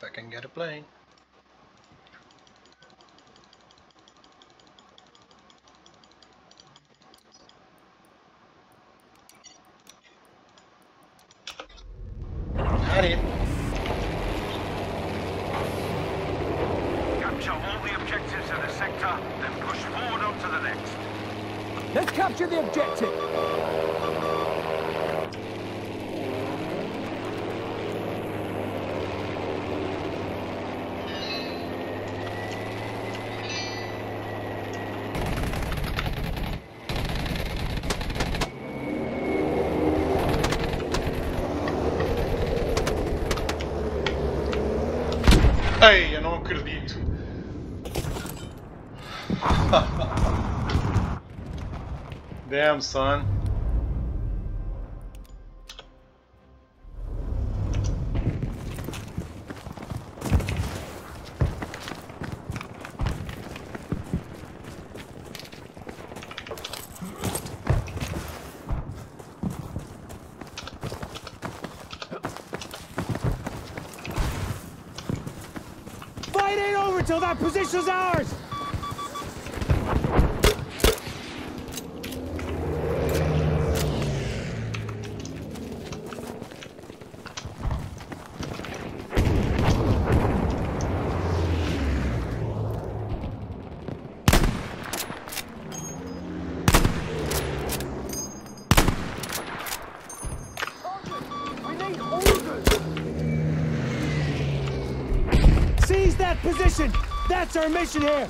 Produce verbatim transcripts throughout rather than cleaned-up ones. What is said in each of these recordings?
If I can get a plane. Got it. Capture all the objectives in the sector, then push forward on to the next. Let's capture the objective! Ei, eu não acredito. Damn, son. Fight ain't over till that position's ours! Seize that position! That's our mission here!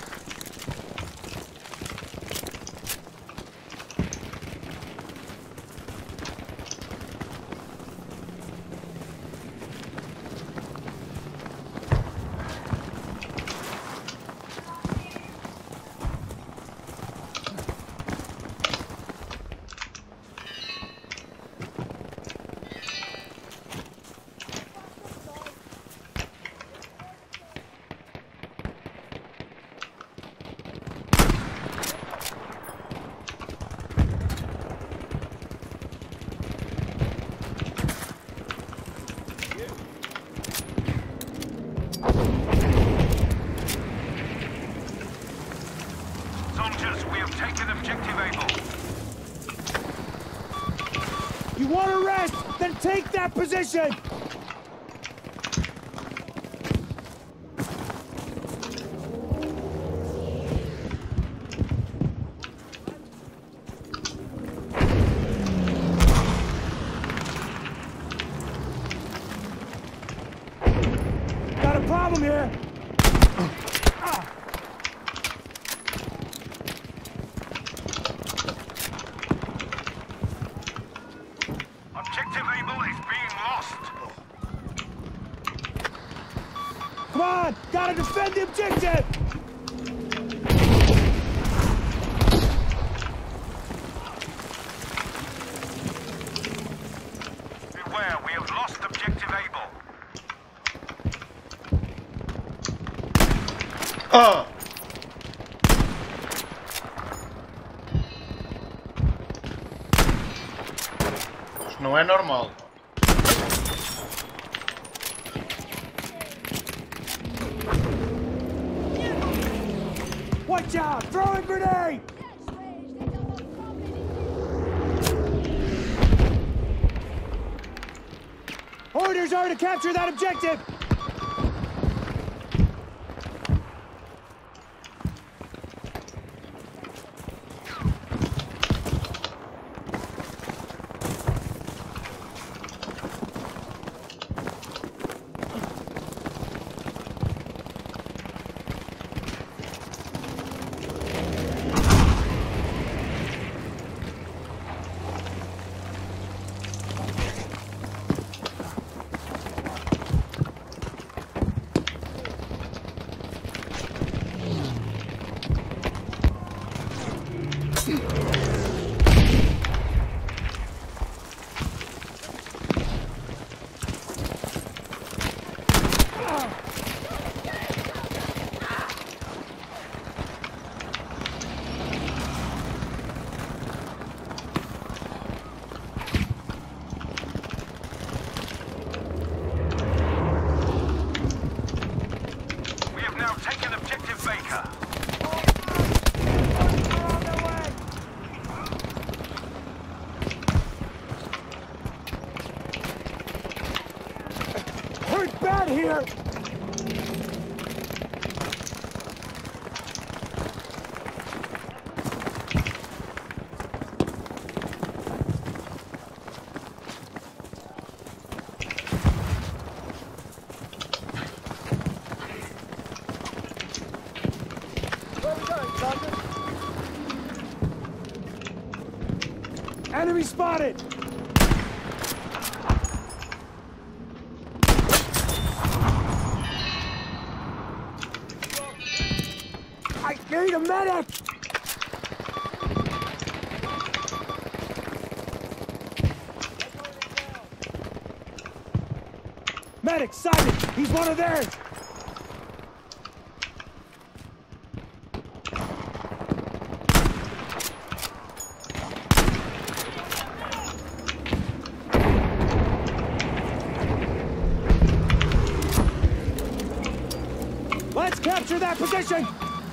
Soldiers, we have taken objective Able. You want to rest? Then take that position! Got a problem here! Objective Able is being lost. Come on! Gotta defend the objective! Beware, we have lost objective Able. Ah! Isto não é normal. Watch out! Throwing grenade! Orders are to capture that objective! Enemy spotted! I need a medic! Medic, sighted! He's one of theirs! Let's capture that position!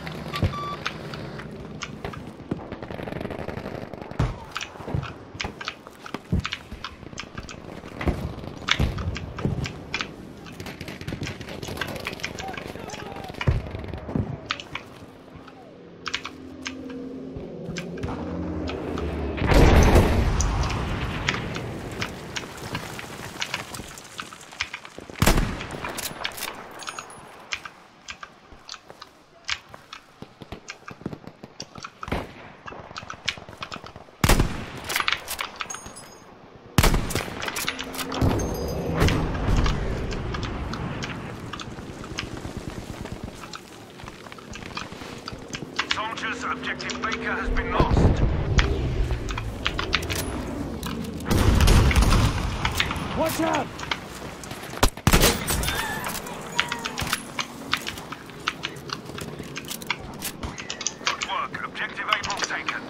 Soldiers, objective Baker has been lost. Watch out! Good work. Objective Able taken.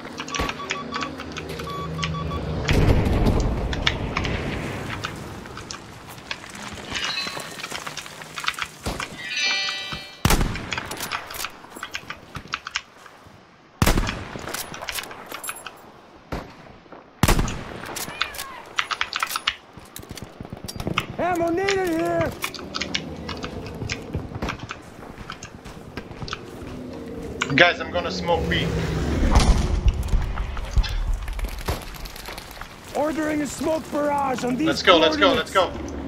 Ammo needed here! Guys, I'm gonna smoke B. Ordering a smoke barrage on these Let's go, let's go, let's coordinates. go.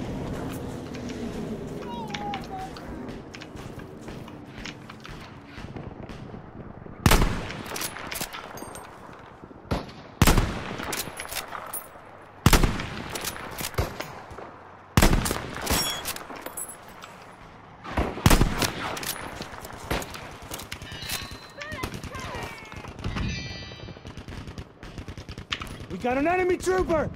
We got an enemy trooper!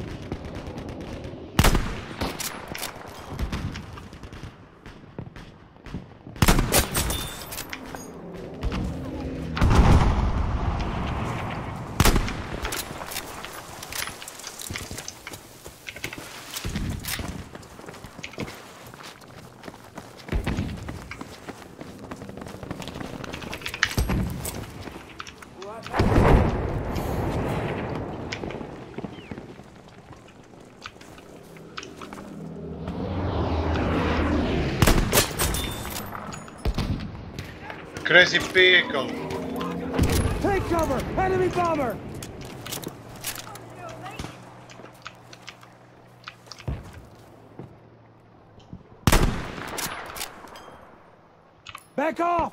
Crazy vehicle. Take cover! Enemy bomber! Back off!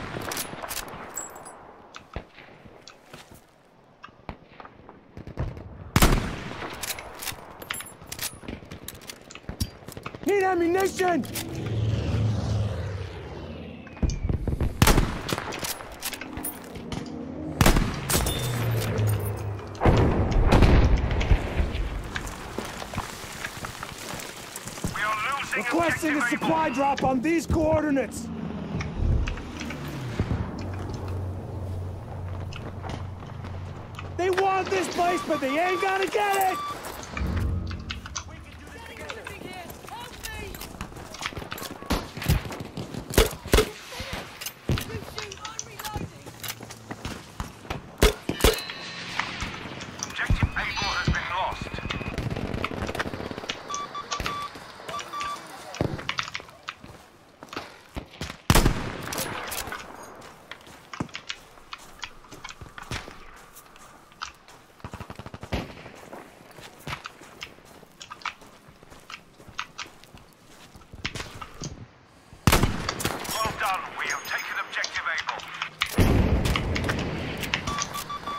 Need ammunition! Requesting a supply drop on these coordinates! They want this place, but they ain't gonna get it! Objective Able has been lost.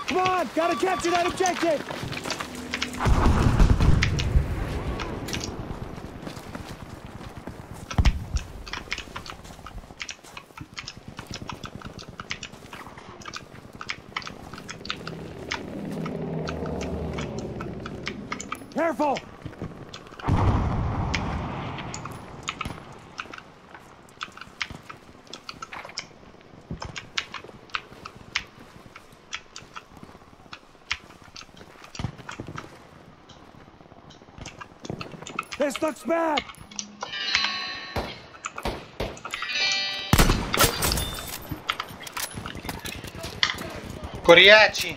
Come on, gotta capture that objective! Careful! This looks bad! Coriaci!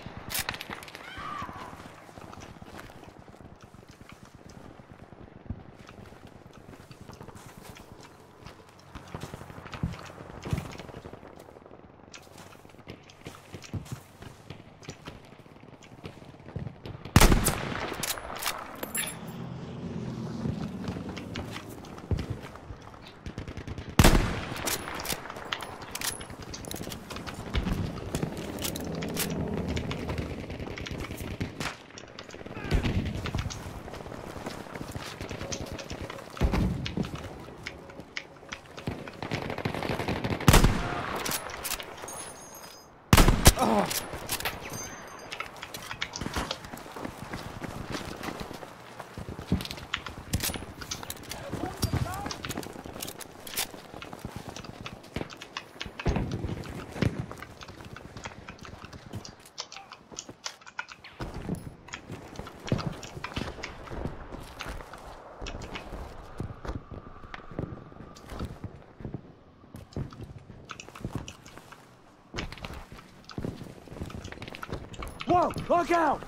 Whoa! Look out!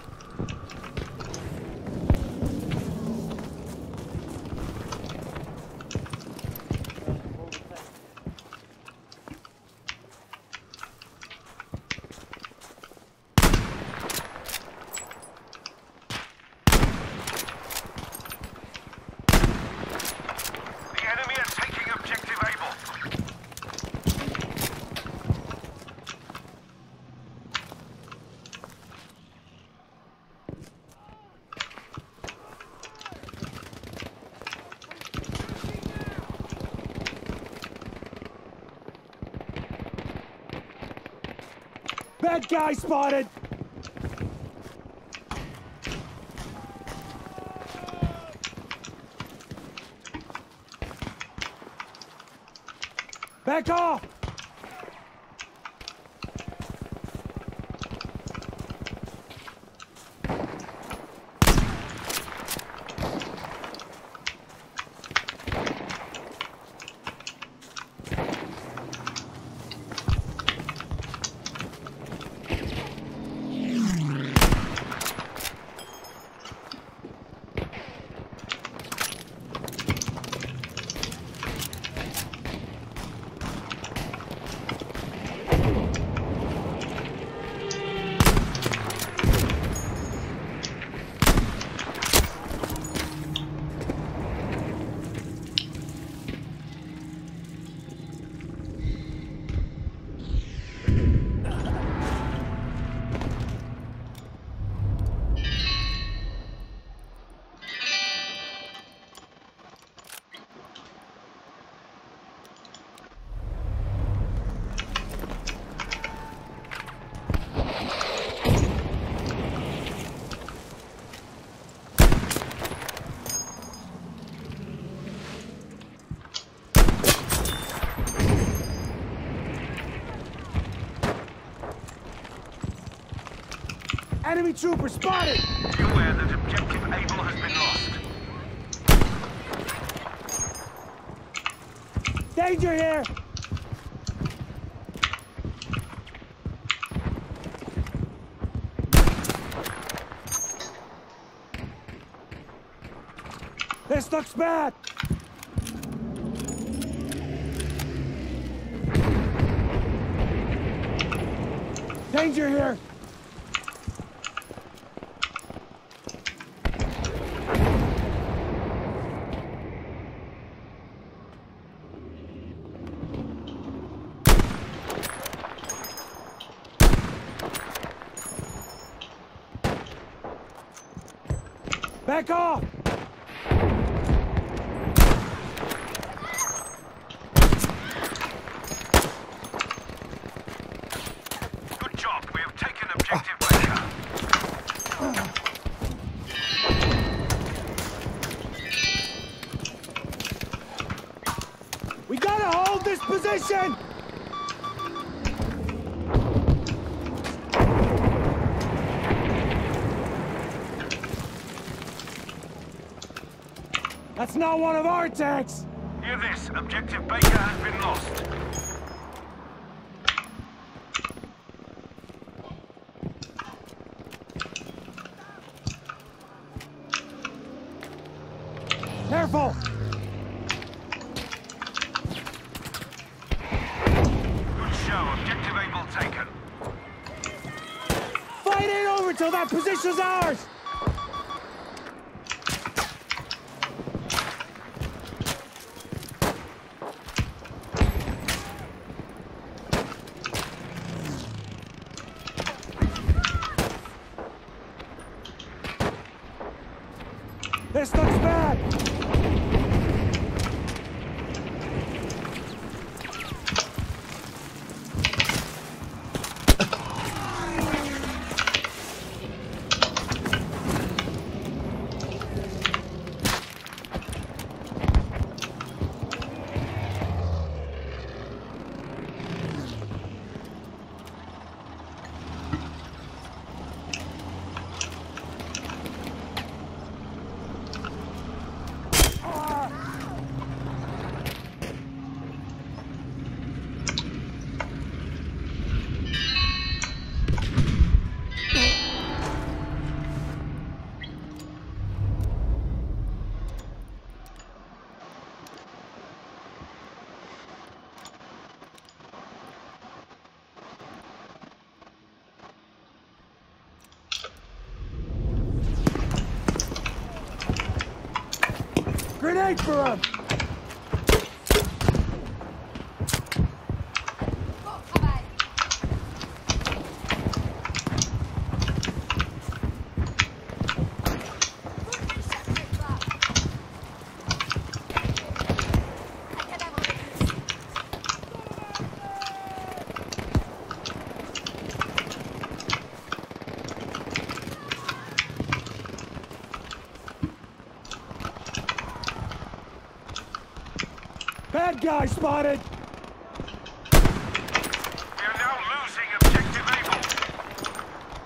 The enemy are taking objective Able. Bad guy spotted! Back off! Enemy trooper spotted! Be aware that objective Able has been lost. Danger here! This looks bad! Danger here! Back off! Good job. We have taken objective Baker. We gotta hold this position! That's not one of our tanks! Hear this. Objective Baker has been lost. Careful! Good show. Objective Able taken. Fight it over till that position's ours! This looks bad! Grenade for him! Bad guy spotted! We are now losing objective Able.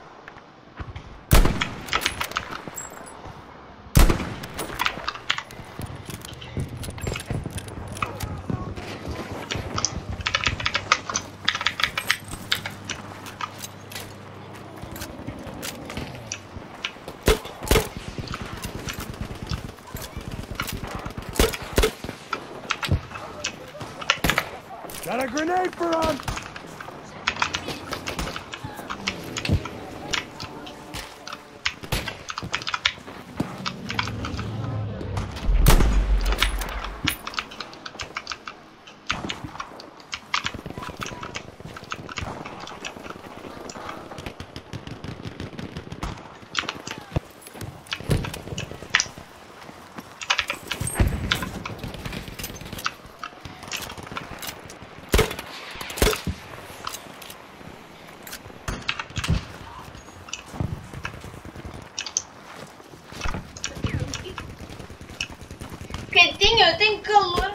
Got a grenade for him! Quietinho, eu tenho calor.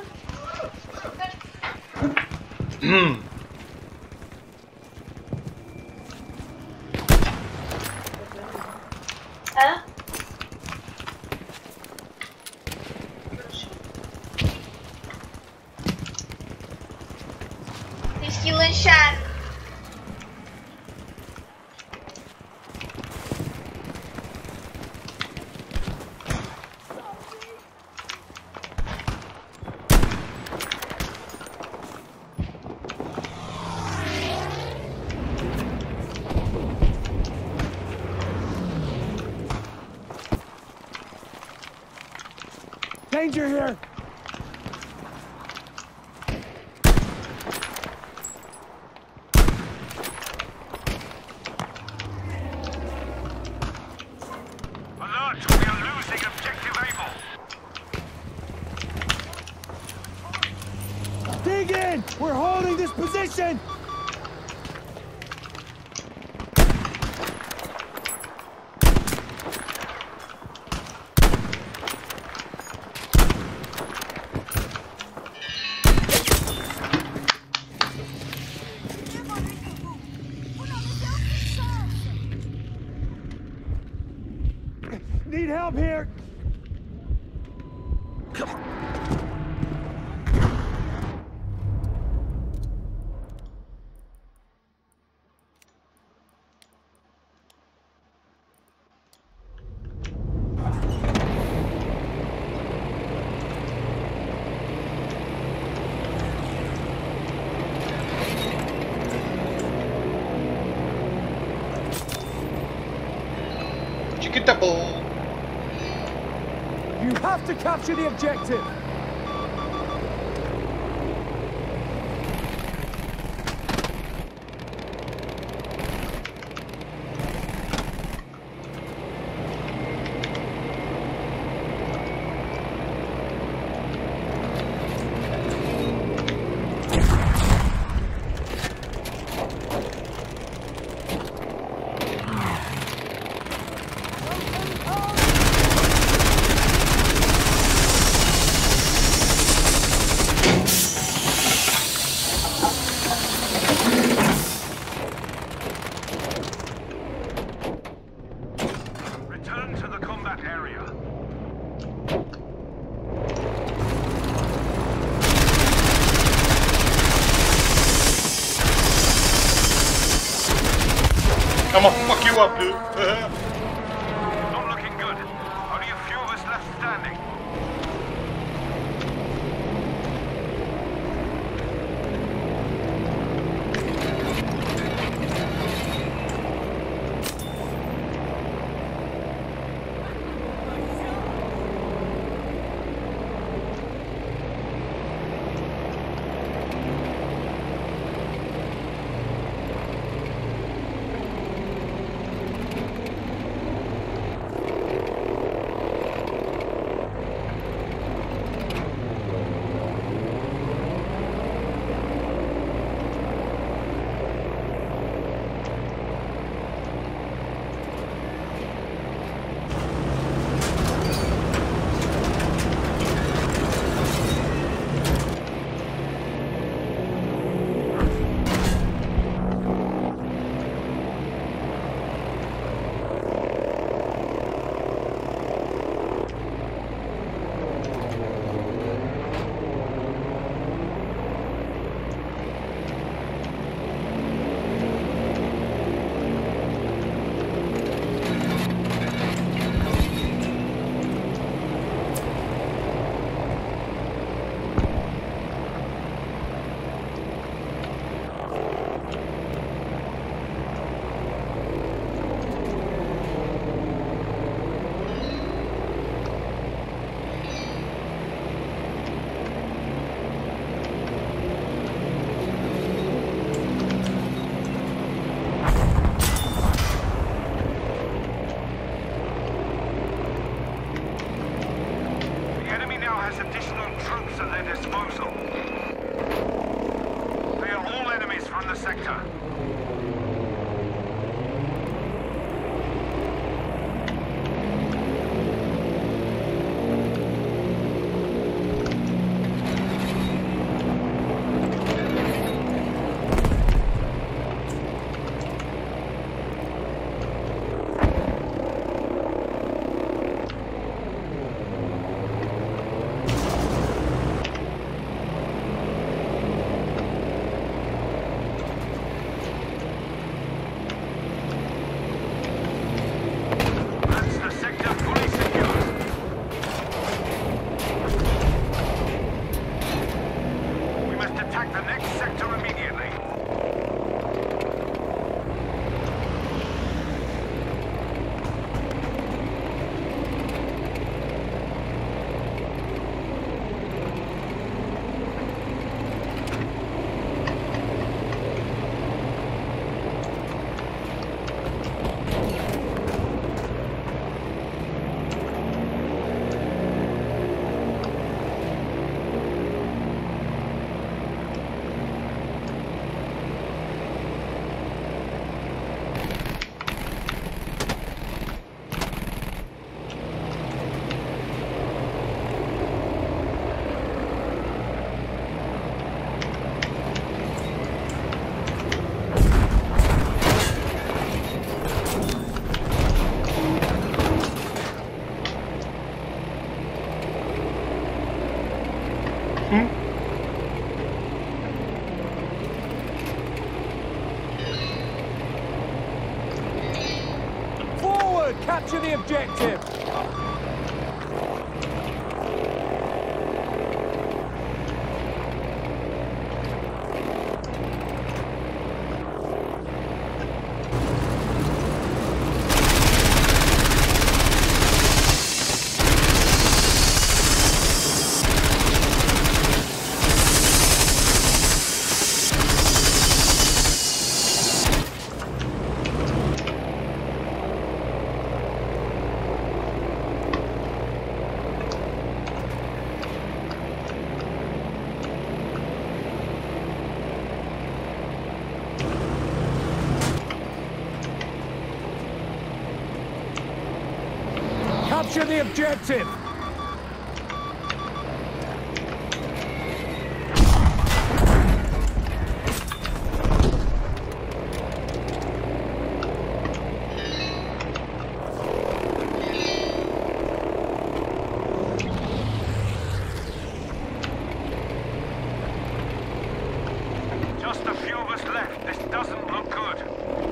Hã? Tens que ir lanchar. Danger here! Alert! We are losing We're holding this position! Need help here! Come on. Chiquitable. You have to capture the objective! Return to the combat area. I'm gonna fuck you up, dude. Not looking good. Only a few of us left standing. good. Capture the objective. Capture the objective! Just a few of us left. This doesn't look good.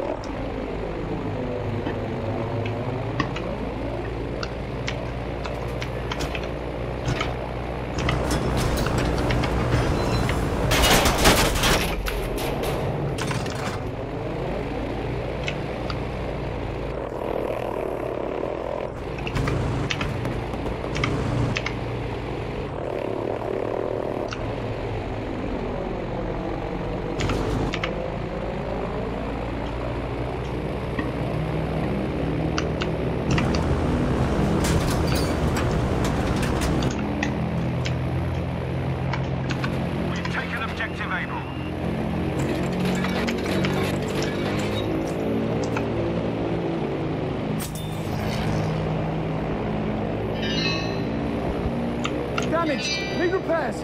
Objective able. Damaged! Need repairs!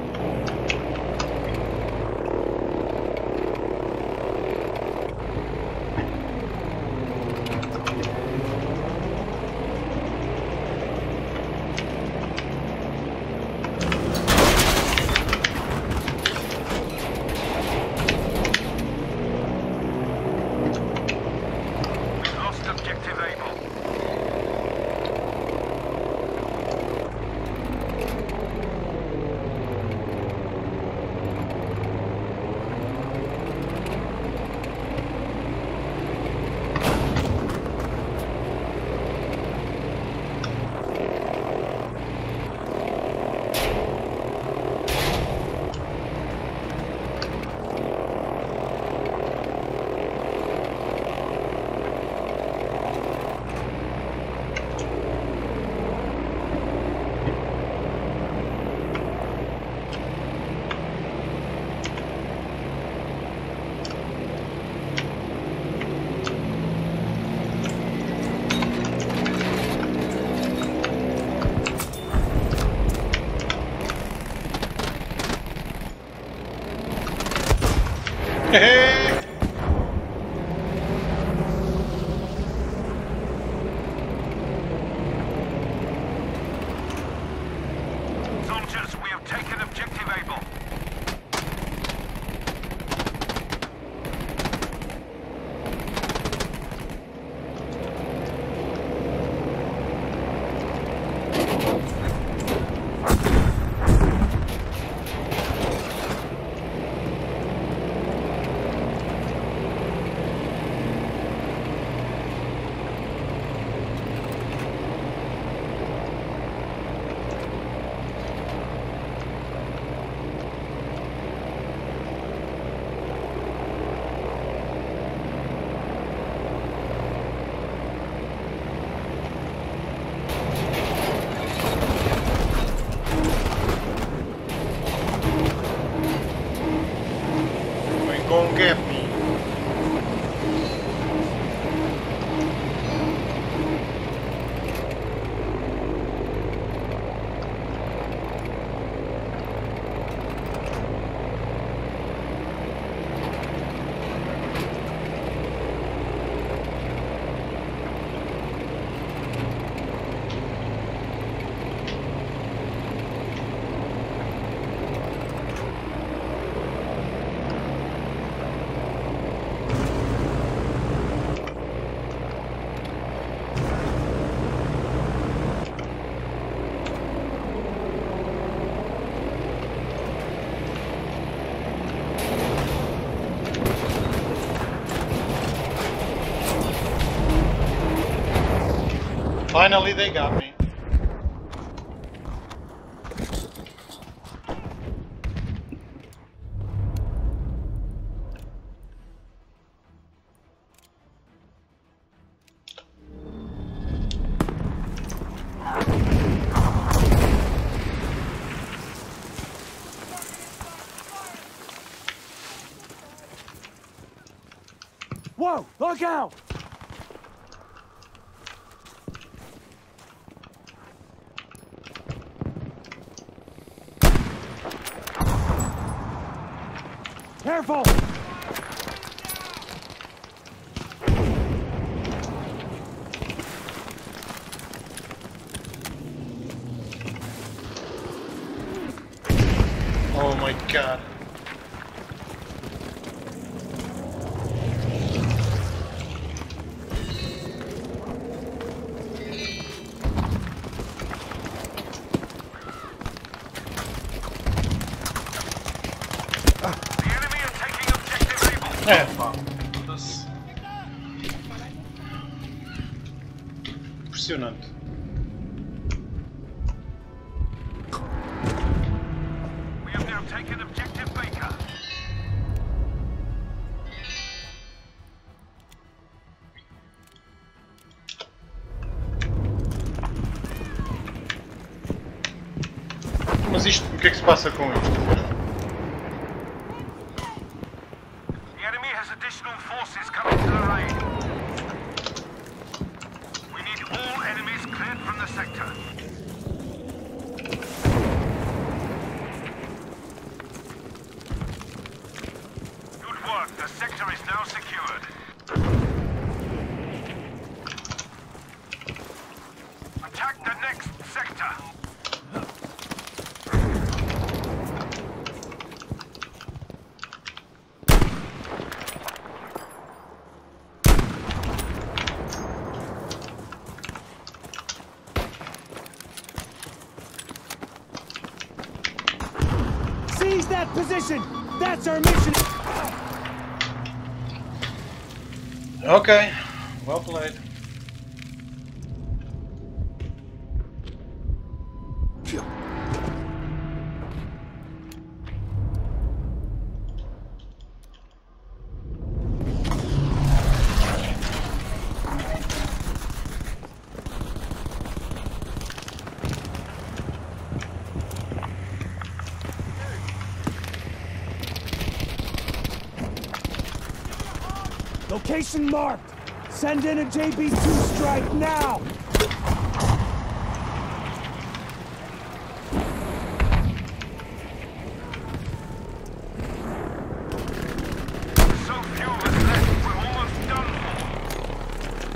Objective able. Finally, they got me. Whoa! Look out! Careful! Oh my god. The enemy are taking objective Able. É, pá. Foda-se. Impressionante. We have now taken objective Baker. Mas isto, o que é que se passa com isto? The enemy has additional forces coming to the raid. We need all enemies cleared from the sector. Good work. The sector is now secured. Attack the next sector. Seize that position! That's our mission! Ok, well played. Location marked! Send in a J B two strike now! So few of us left. We're almost done for.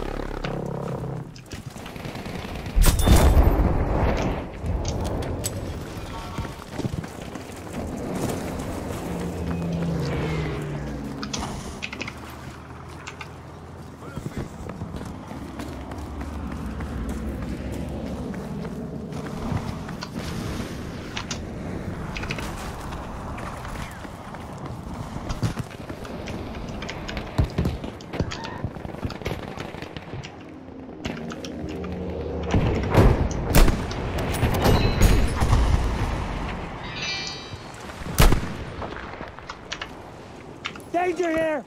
Danger here!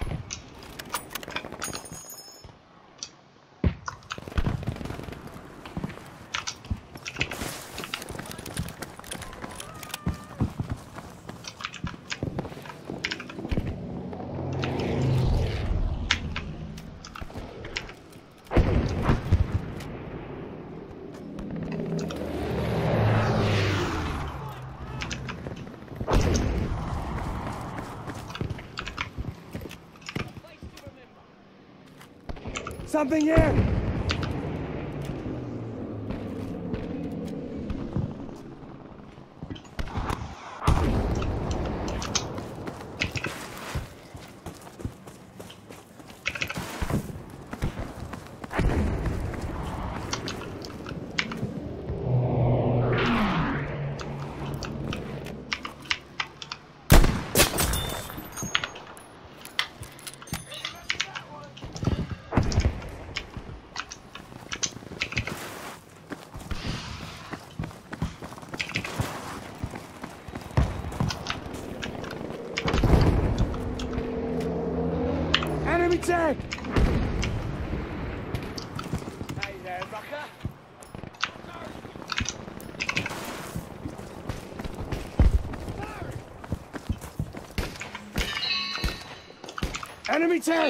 Something here! tank! Hey there, Rucker. Enemy tank!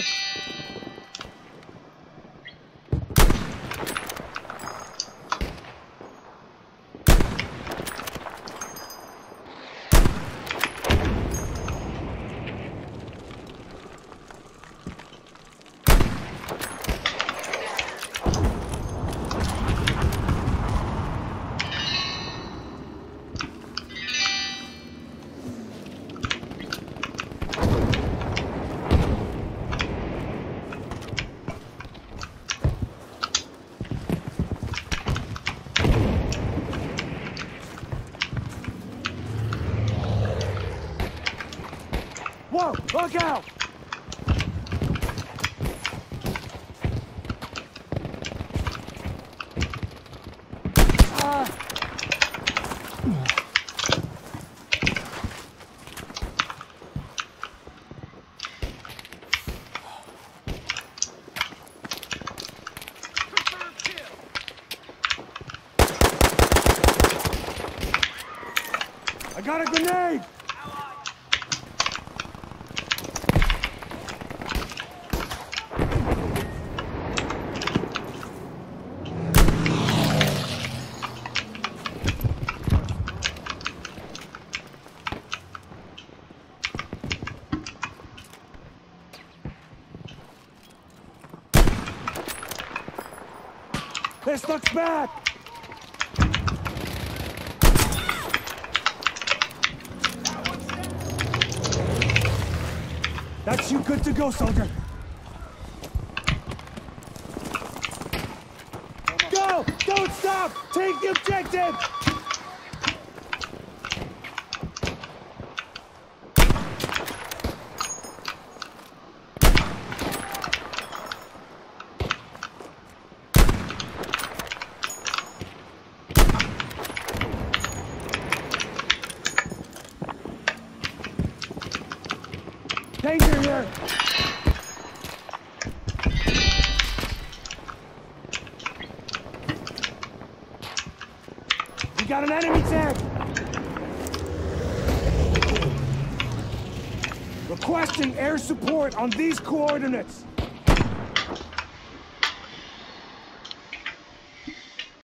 Whoa! Look out! Uh. I got a grenade! This looks bad! That's you good to go, soldier. Go! Don't stop! Take the objective! Danger here! We got an enemy tank! Requesting air support on these coordinates!